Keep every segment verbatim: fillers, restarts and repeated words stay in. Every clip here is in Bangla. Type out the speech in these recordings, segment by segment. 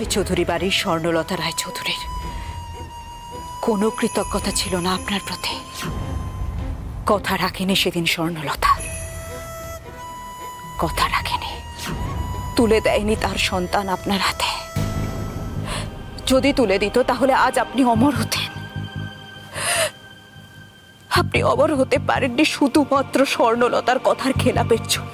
রায়চৌধুরী বাড়ির স্বর্ণলতা রায়চৌধুরীর কোনো কৃতজ্ঞতা ছিল না আপনার প্রতি। কথা রাখেনি সেদিন স্বর্ণলতা, কথা রাখেনি, তুলে দেয়নি তার সন্তান আপনার হাতে। যদি তুলে দিত তাহলে আজ আপনি অমর হতেন। আপনি অমর হতে পারেননি শুধুমাত্র স্বর্ণলতার কথার খেলাপের জন্য।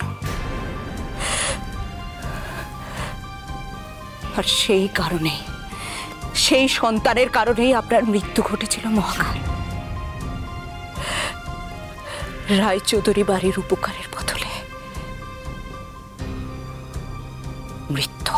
আর সেই কারণেই, সেই সন্তানের কারণেই আপনার মৃত্যু ঘটেছিল মহাকাল। রায়চৌধুরী বাড়ির উপকারের বদলে মৃত্যু।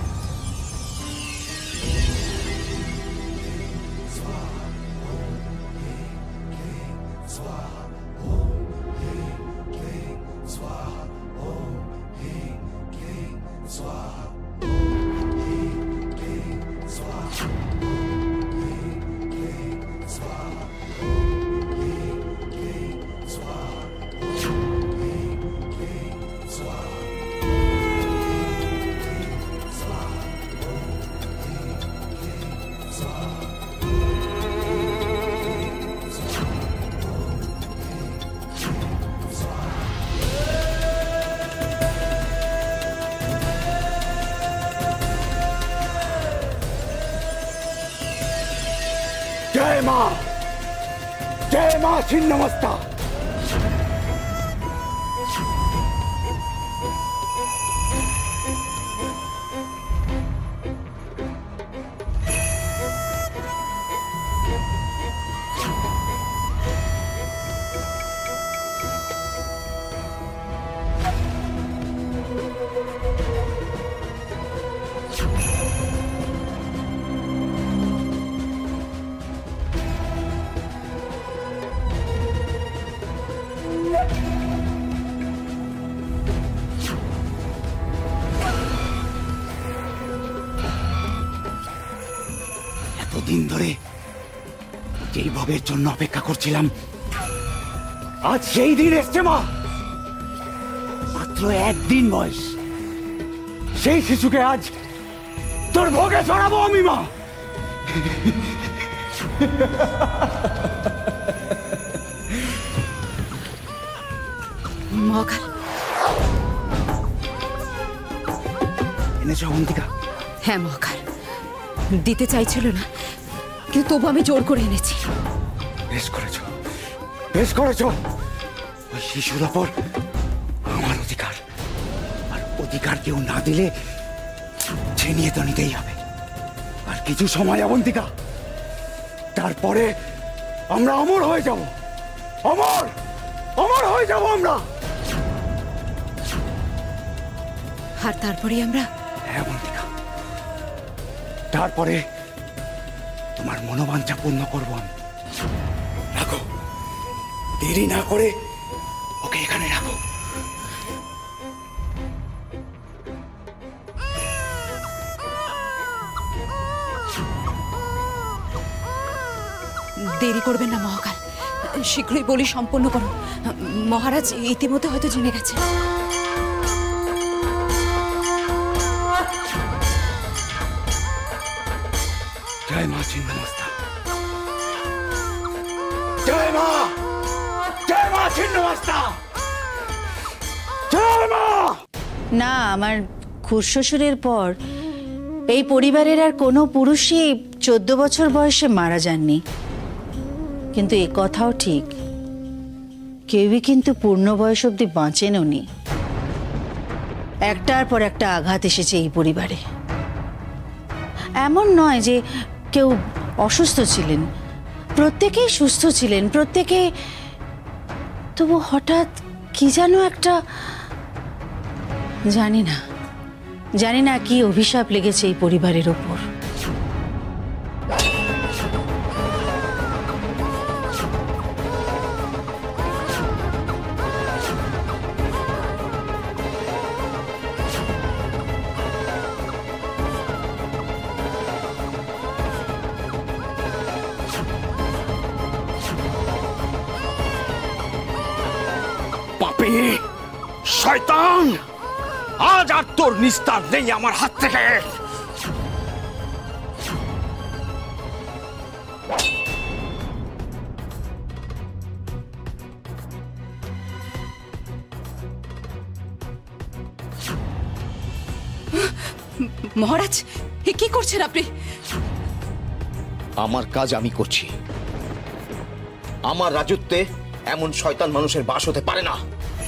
जय मां, जय मां छिन्नमस्ता। এতদিন ধরে যেই ভবের জন্য অপেক্ষা করছিলাম, আজ সেই দিন এসছে মা। মাত্র একদিন বয়স সেই শিশুকে আজ তোর ভোগে চড়াবো আমি মা। মহাকাল, এনেছ অবন্তিকা? হ্যাঁ মহাকাল, দিতে চাইছিল না, কিন্তু তবু আমি জোর করে এনেছি। বেশ করেছ, বেশ করেছ। ওই শিশুর ওপর আমার অধিকার, আর অধিকার কেউ না দিলে ছিনিয়ে তো নিতেই হবে। আর কিছু সময় অবন্তিকা, তারপরে আমরা অমর হয়ে যাব। অমর অমর হয়ে যাব আমরা। আর তারপরে আমরা? হ্যাঁ অবন্তিকা, তারপরে তোমার মনোবাঞ্ছা পূর্ণ করবো আমি। রাখো, দেরি না করে ওকে এখানে রাখো। দেরি করবেন না মহাকাল, শীঘ্রই বলি সম্পন্ন করুন। মহারাজ ইতিমধ্যে হয়তো জেনে গেছে। জয় মা ছিন্নমস্তা, জয় মা, জয় মা ছিন্নমস্তা, জয় মা। না, আমার খুড়শ্বশুরের পর এই পরিবারের আর কোনো পুরুষই চোদ্দ বছর বয়সে মারা যাননি। কিন্তু এ কথাও ঠিক, কেউই কিন্তু পূর্ণ বয়স অবধি বাঁচেনও নি। একটার পর একটা আঘাত এসেছে এই পরিবারে। এমন নয় যে কেউ অসুস্থ ছিলেন, প্রত্যেকেই সুস্থ ছিলেন, প্রত্যেকে। তবু হঠাৎ কি যেন একটা, জানি না জানি না কি অভিশাপ লেগেছে এই পরিবারের ওপর। পাপী শয়তান, আজ আর তোর নিস্তার নেই আমার হাত থেকে। মহারাজ, এ কি করছেন আপনি? আমার কাজ আমি করছি। আমার রাজত্বে এমন শয়তান মানুষের বাস হতে পারে না।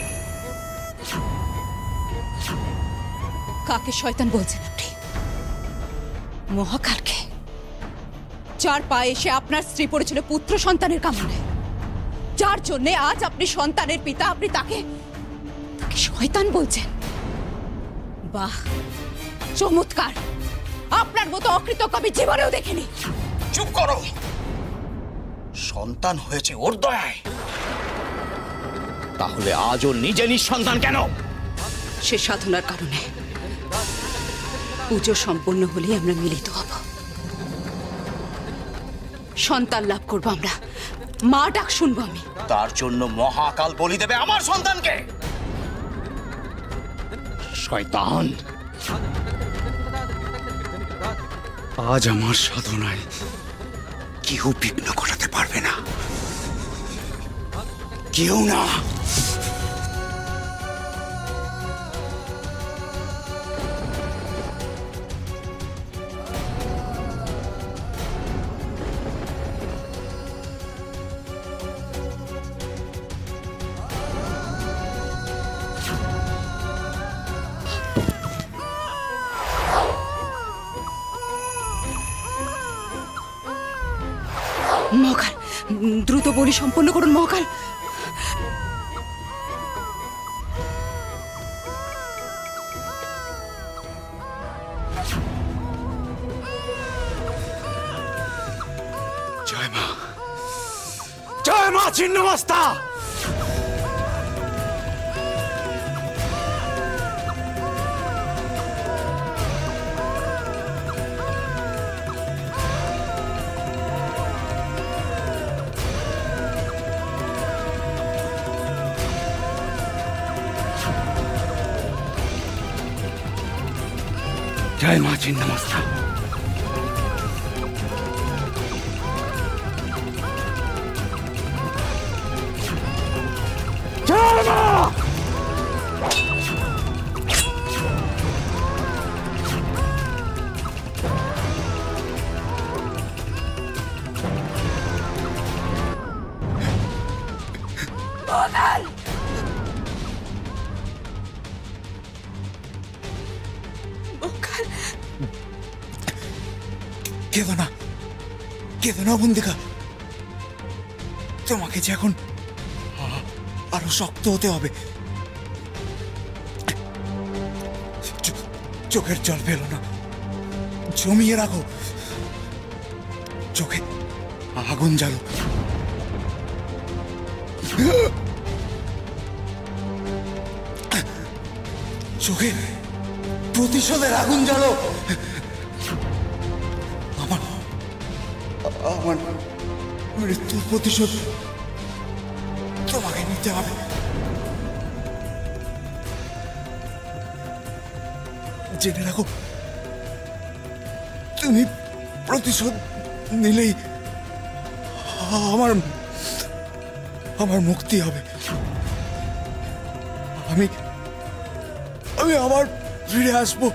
কাকে শয়তান বলছেন আপনি? মহাকালকে, যার পায়ে এসে আপনার স্ত্রী পড়েছিল পুত্র সন্তানের কামনায়, যার জন্যে আজ আপনি সন্তানের পিতা, আপনি তাকে তাকে শয়তান বলছেন? বাহ, চমৎকার! আপনার মতো অকৃতজ্ঞ আমি জীবনেও দেখিনি। চুপ করো। সন্তান হয়েছে ওর দয়ায়, তাহলে আজ ও নিজে নিঃসন্তান কেন? সে সাধনার কারণে। পুজো সম্পন্ন হলেই আমরা মিলিত হব, সন্তান লাভ করব আমরা, মা ডাক শুনবো আমি। তার জন্য মহাকাল বলি দেবে আমার সন্তানকে? শয়তান! আজ আমার সাধনায় কেউ বিঘ্ন ঘটাতে পারবে না, কেউ না। মহাকাল, দ্রুত বলি সম্পন্ন করুন মহাকাল। জয় মা, জয় মা ছিন্নমস্তা। জয় মা ছিন্নমস্তা। জয় মা। কেঁদো না, কেঁদো না বন্দিকা। তোমাকে যে এখন আরো শক্ত হতে হবে। চোখের জল ফেলো না, জমিয়ে রাখো। চোখে আগুন জ্বালো। চোখে প্রতিশোধের আগুন জ্বালো। আমার আমার মৃত্যুর প্রতিশোধ তোমাকে নিতে হবে। জেনে রাখো, তুমি প্রতিশোধ নিলেই আমার আমার মুক্তি হবে। আমি আমি আবার ফিরে আসবো,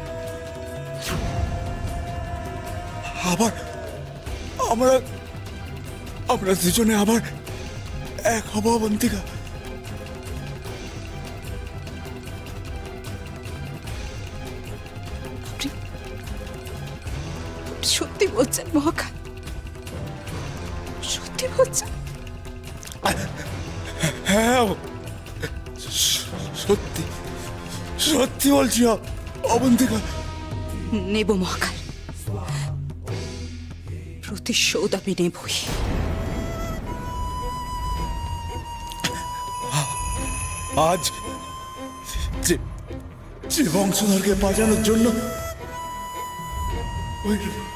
আবার আমরা আমরা দুজনে আবার এক হব অবন্তিকা। সত্যি বলছেন মহাকাল? সত্যি বলছেন? হ্যাঁ, সত্যি সত্যি বলছি অবন্তিকা। নেব মহাকাল, প্রতিশোধ আমি নেবই। আজ যে যে বংশধরকে বাঁচানোর জন্য ওই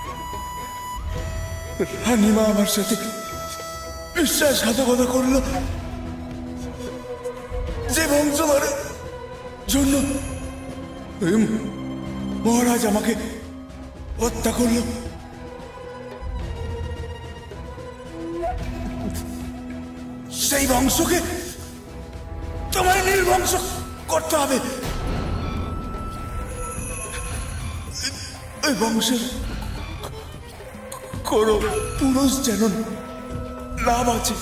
রানীমা আমার সাথে বিশ্বাসঘাতকতা করলো, যে বংশধরের জন্য মহারাজ আমাকে হত্যা করলো, সেই বংশকে তোমায় নির্বংশ করতে হবে। ওই বংশের কোনো পুরুষ যেন না বাঁচে।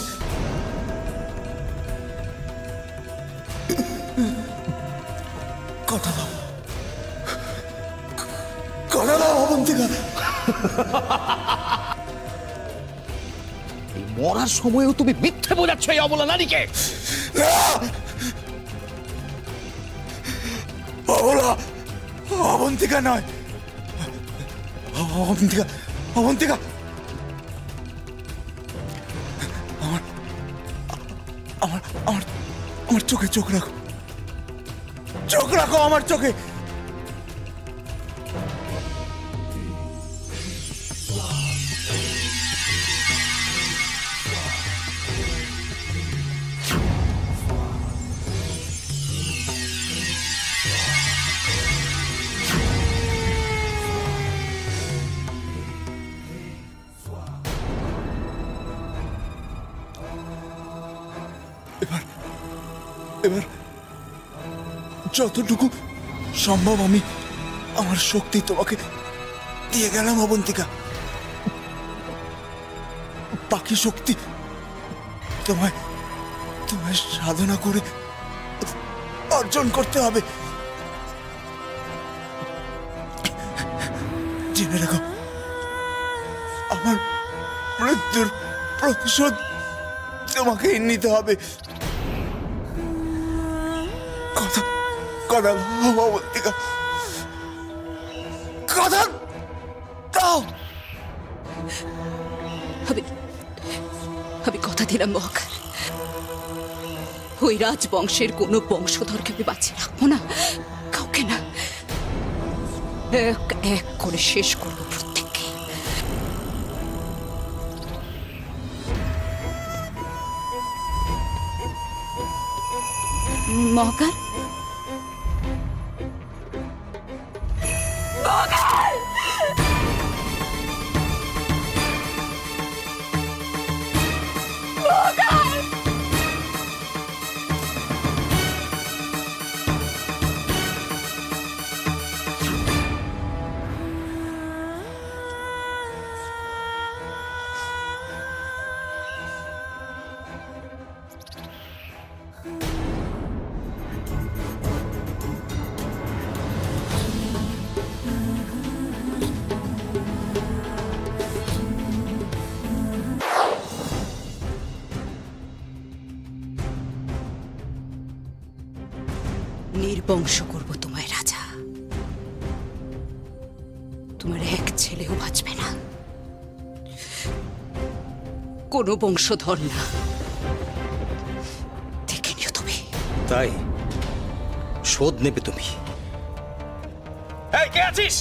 কথা দাও, কথা দাও অবন্তিকা। মরার সময়ও তুমি মিথ্যে বোঝাচ্ছ এই অবলা নারীকে। অবলা অবন্তিকা নয়, অবন্তিকা অবন্তিকা আমার আমার আমার আমার চোখে চোখ রাখো, চোখ রাখো আমার চোখে। এবার এবার যতটুকু সম্ভব আমি আমার শক্তি তোমাকে দিয়ে গেলাম অবন্তিকা। বাকি শক্তি তোমায় তোমায় সাধনা করে অর্জন করতে হবে। জেনে রাখো, আমার মৃত্যুর প্রতিশোধ তোমাকে নিতে হবে। কথা কথা দাও অবন্তিকা, কথা দাও। আমি আমি কথা দিলাম মহাকাল, ওই রাজবংশের কোনো বংশধরকে আমি বাঁচিয়ে রাখবো না, কাউকে না। এক এক করে শেষ করবো প্রত্যেককে। মহাকাল, নির্বংশ করবো তোমায় রাজা। তোমার এক ছেলেও বাঁচবে না, কোনো বংশধর না। দেখে নিও তুমি। তাই শোধ নেবে তুমি? এই কে আছিস?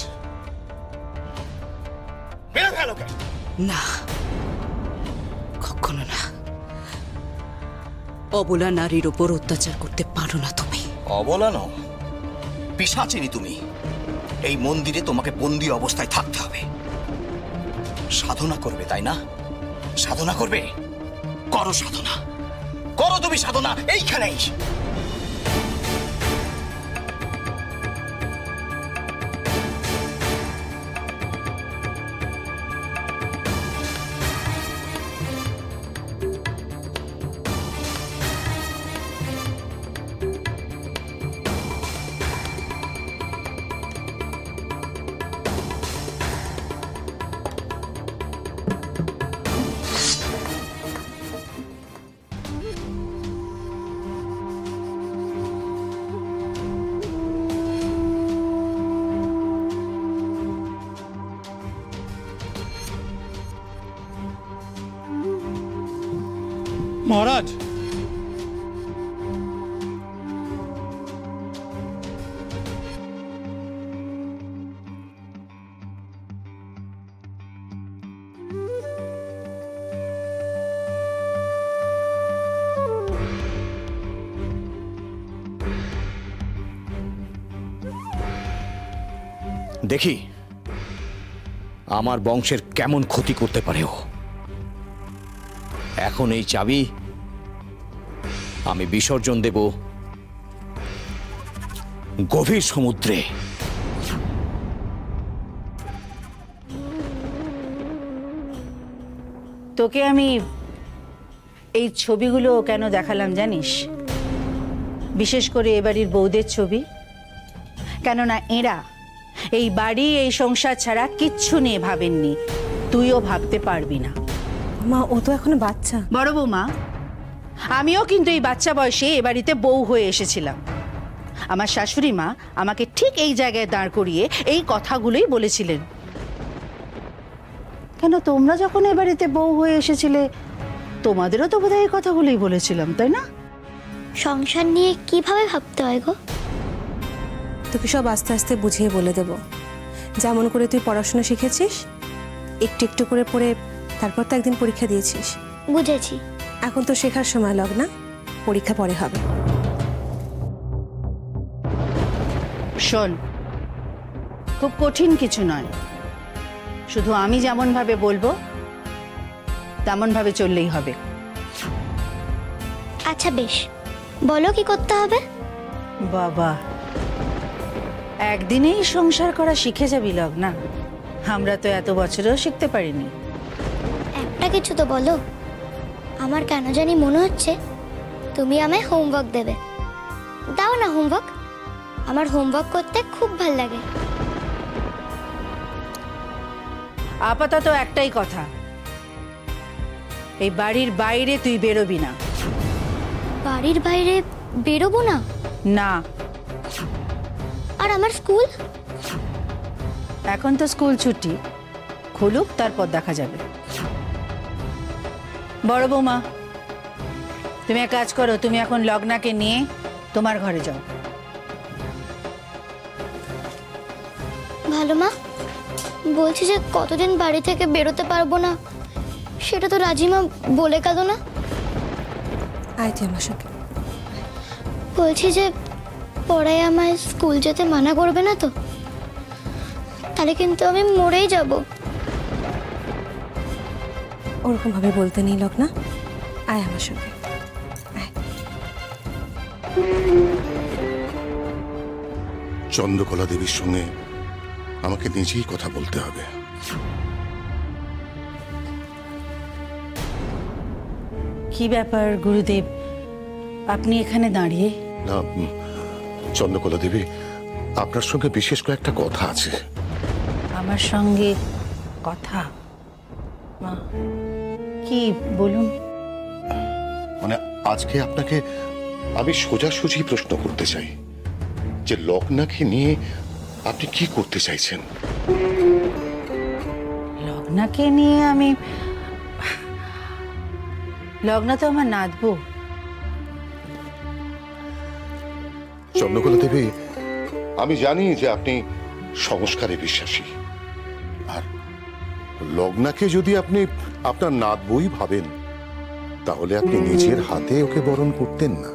মেরে ফেলো কে? না, কখনো না। অবলা নারীর উপর অত্যাচার করতে পারো না তুমি। অবলা নও, পিশাচিনী তুমি। এই মন্দিরে তোমাকে বন্দী অবস্থায় থাকতে হবে। সাধনা করবে তাই না? সাধনা করবে, করো সাধনা, করো তুমি সাধনা এইখানেই। মহারাজ, দেখি আমার বংশের কেমন ক্ষতি করতে পারে ও। এখন এই চাবি আমি বিসর্জন দেব গভীর সমুদ্রে। তোকে আমি এই ছবিগুলো কেন দেখালাম জানিস? বিশেষ করে এ বাড়ির বউদের ছবি। কেননা এরা এই বাড়ি এই সংসার ছাড়া কিচ্ছু নিয়ে ভাবেননি, তুইও ভাবতে পারবি না। মা ও তো এখনো বাচ্চা। বড় বৌমা, আমিও কিন্তু এই বাচ্চা বয়সে এ বাড়িতে বউ হয়ে এসেছিলাম। আমার শাশুড়ি মা আমাকে ঠিক এই জায়গায় দাঁড় করিয়ে এই কথাগুলোই বলেছিলেন। কেন তোমরা যখন এ বাড়িতে বউ হয়ে এসেছিলে তোমাদেরও তো বোধহয় এই কথাগুলোই বলেছিলাম, তাই না? সংসার নিয়ে কিভাবে ভাবতে হয় গো? তোকে সব আস্তে আস্তে বুঝিয়ে বলে দেব। যেমন করে তুই পড়াশোনা শিখেছিস, একটু একটু করে পড়ে তারপর তো একদিন পরীক্ষা দিয়েছিস। বুঝেছি। এখন তো শেখার সময় লগ্না, পরীক্ষা পরে হবে। শোন, খুব কঠিন কিছু নয়, শুধু আমি যেমন ভাবে বলবো তেমন ভাবে চললেই হবে। আচ্ছা বেশ, বলো কি করতে হবে? বাবা, একদিনেই সংসার করা শিখে যাবি লগ্না? আমরা তো এত বছরেও শিখতে পারিনি। একটা কিছু তো বলো। আমার কেন জানি মনে হচ্ছে তুমি আমায় হোমওয়ার্ক দেবে। দাও না হোমওয়ার্ক, আমার হোমওয়ার্ক করতে খুব ভাল লাগে। আপাতত একটাই কথা, এই বাড়ির বাইরে তুই বেরোবি না। বাড়ির বাইরে বেরোবো না? না। আর আমার স্কুল? এখন তো স্কুল ছুটি, খুলুক তারপর দেখা যাবে। বড় বৌমা, তুমি এক কাজ করো, তুমি এখন লগ্নাকে নিয়ে তোমার ঘরে যাও। ভালো মা, বলছি যে কতদিন বাড়ি থেকে বেরোতে পারবো না সেটা তো রাজিমা বলে গেল না। আয় তুই আমার সঙ্গে। বলছি যে পড়ায় আমায় স্কুল যেতে মানা করবে না তো? তাহলে কিন্তু আমি মরেই যাব। ওরকম ভাবে বলতে নেই লগ্না, আয় আমার সঙ্গে। চন্দ্রকলা দেবীর সঙ্গে আমাকে নিজেই কথা বলতে হবে। কি ব্যাপার গুরুদেব, আপনি এখানে দাঁড়িয়ে? না চন্দ্রকলা দেবী, আপনার সঙ্গে বিশেষ কয়েকটা কথা আছে। আমার সঙ্গে কথা? মা, কি বলুন। মানে আজকে আপনাকে আমি সোজাসুজি প্রশ্ন করতে চাই যে লগ্নাকে নিয়ে আপনি কি করতে চাইছেন? লগ্নাকে নিয়ে আমি, লগ্না তো আমার নাতবো। চন্দ্রকলা দেবী, আমি জানি যে আপনি সংস্কারে বিশ্বাসী, আর লগ্নাকে যদি আপনি আপনার নাতবই ভাবেন তাহলে আপনি নিজের হাতে ওকে বরণ করতেন না।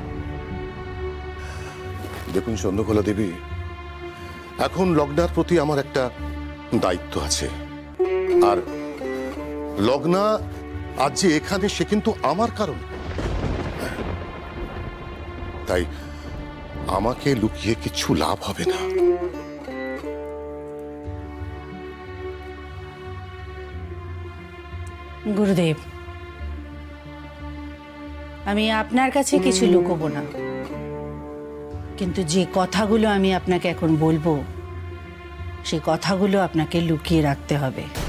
দেখুন চন্দ্রকলা দেবী, এখন লগ্নার প্রতি আমার একটা দায়িত্ব আছে, আর লগ্না আজ যে এখানে সে কিন্তু আমার কারণ। তাই আমাকে লুকিয়ে কিছু লাভ হবে না। গুরুদেব, আমি আপনার কাছে কিছু লুকোবো না, কিন্তু যে কথাগুলো আমি আপনাকে এখন বলবো সেই কথাগুলো আপনাকে লুকিয়ে রাখতে হবে।